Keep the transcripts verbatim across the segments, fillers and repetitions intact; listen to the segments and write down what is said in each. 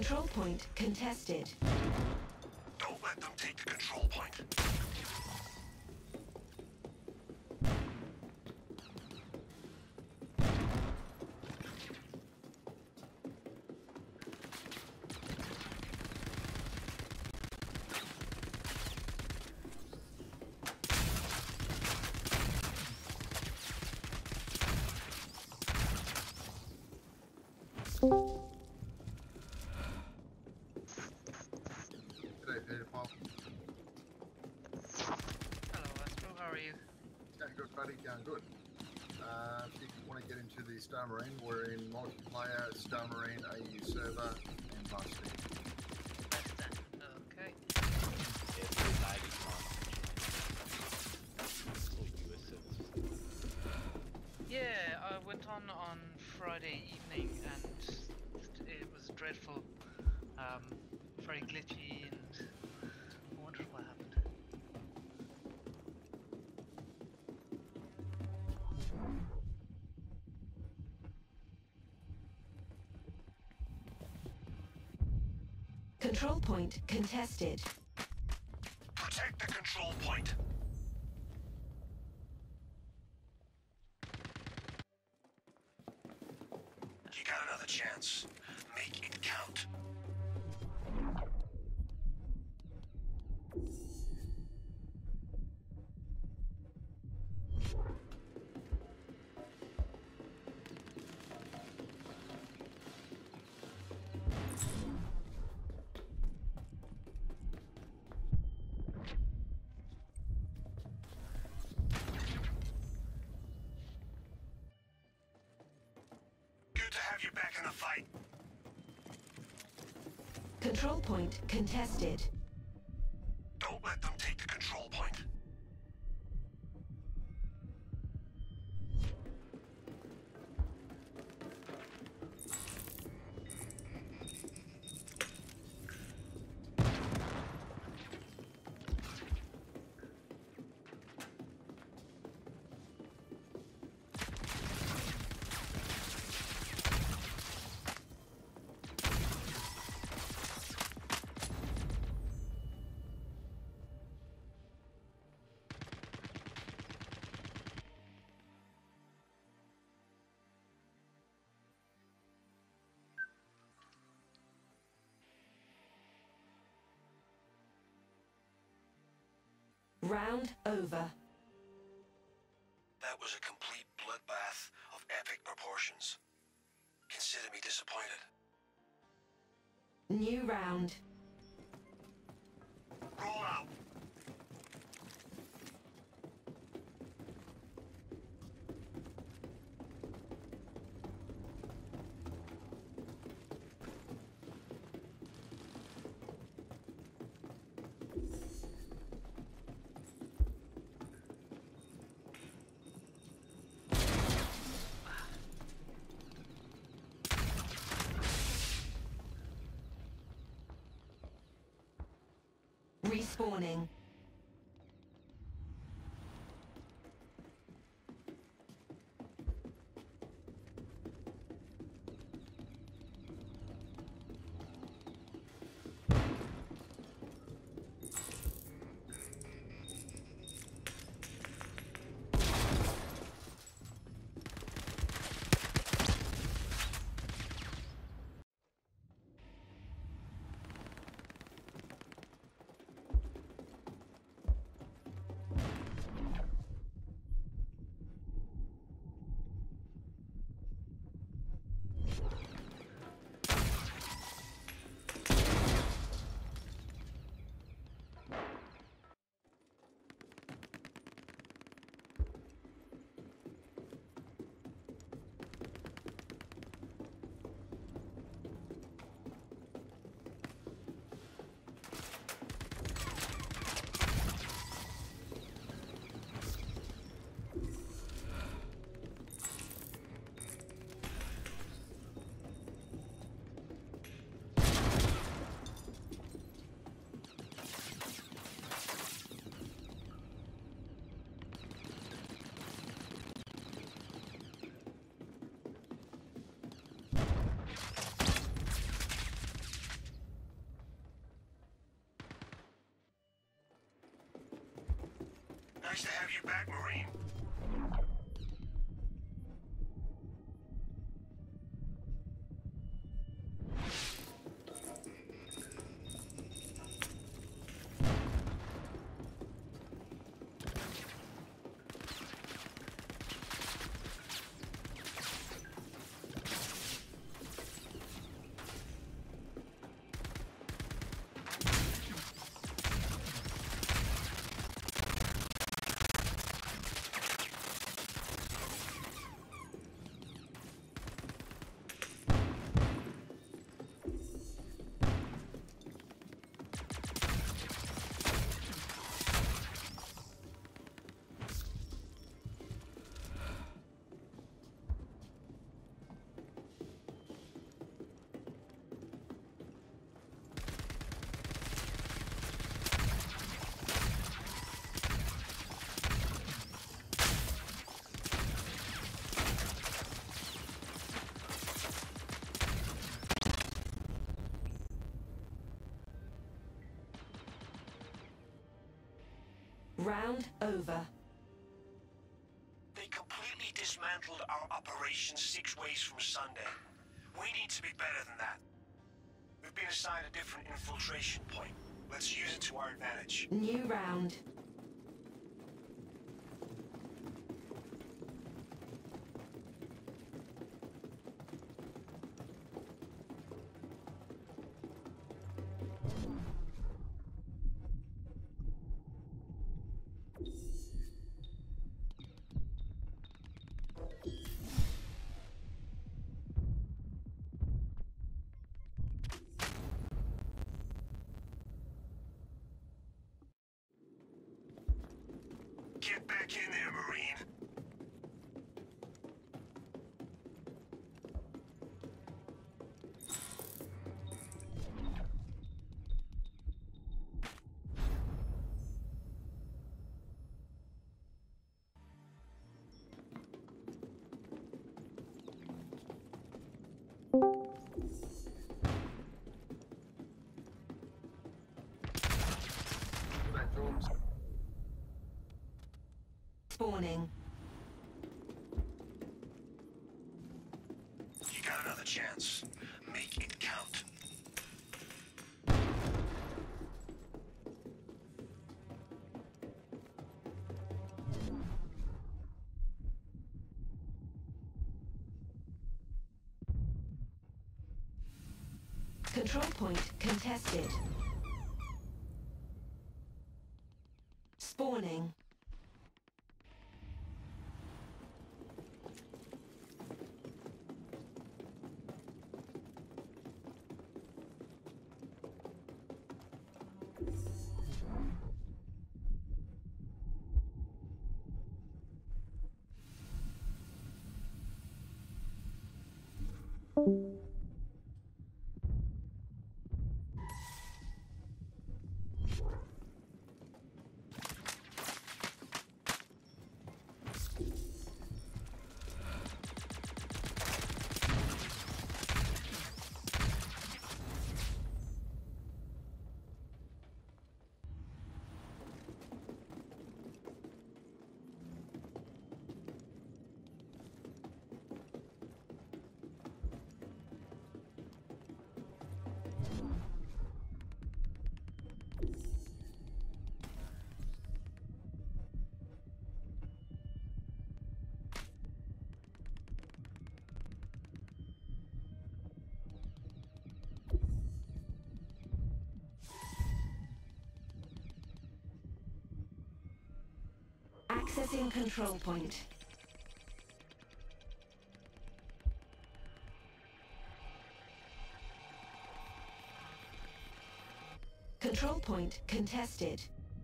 Control point contested. Don't let them take the control point. G'day, Peter Paul. Hello, Astro. How are you? Going good, buddy. Going good. Uh, if you want to get into the Star Marine, we're in multiplayer, Star Marine, A U server, and varsity. That's that. Okay. Yeah, it's a ninety Full U S service. Yeah, I went on on Friday evening and it was dreadful. Um, very glitchy and I wondered what happened. Control point contested. Protect the control point. You got another chance. Make it count. Good to have you back in the fight. Control point contested. Don't let them take the control point. Round over. That was a complete bloodbath of epic proportions. Consider me disappointed. New round. Roll out. Respawning. Nice to have you back, Marine. Round over. They completely dismantled our operation six ways from Sunday. We need to be better than that. We've been assigned a different infiltration point. Let's use it to our advantage. New round. Get back in there, Marine. That jobs. Spawning. You got another chance. Make it count. Control point contested. Spawning. Accessing control point. Control point contested.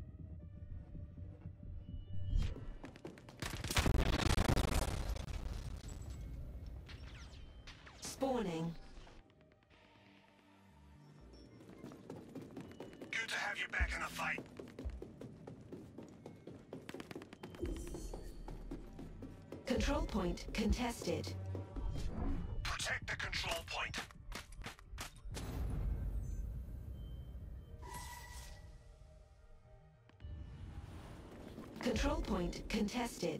Spawning. Good to have you back in the fight. Control point contested. Protect the control point. Control contested.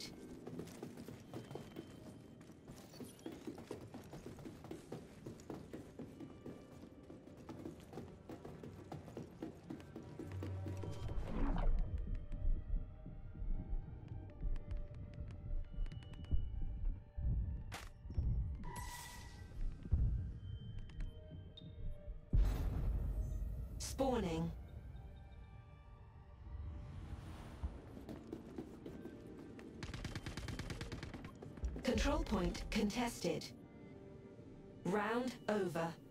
Spawning. Control point contested. Round over.